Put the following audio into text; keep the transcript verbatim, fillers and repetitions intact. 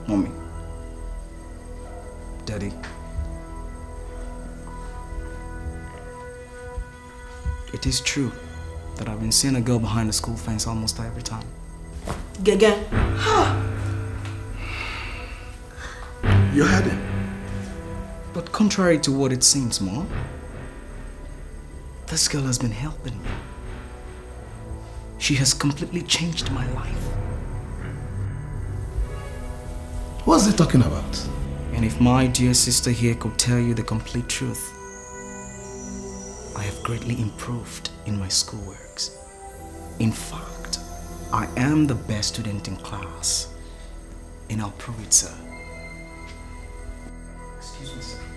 Mommy. Daddy. It is true that I've been seeing a girl behind the school fence almost every time. Gege. You heard him. But contrary to what it seems, Mom, this girl has been helping me. She has completely changed my life. What's he talking about? And if my dear sister here could tell you the complete truth, I have greatly improved in my schoolworks. In fact, I am the best student in class. And I'll prove it, sir. Excuse me, sir.